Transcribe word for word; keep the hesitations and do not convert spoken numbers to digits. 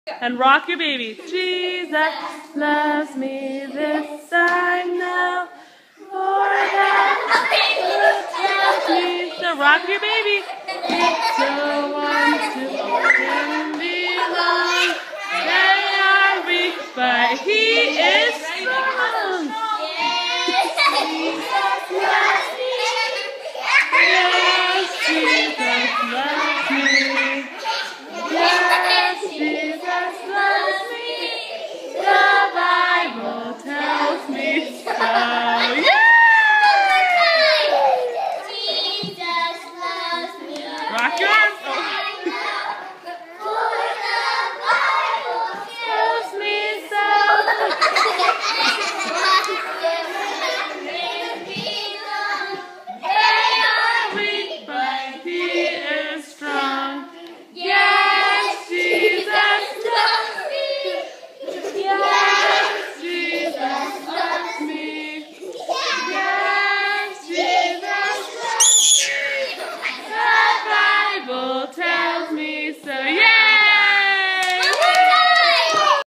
And rock your baby. Jesus loves me this I know, for that tells me. So rock your baby. It's the ones to him belong. They are weak, but he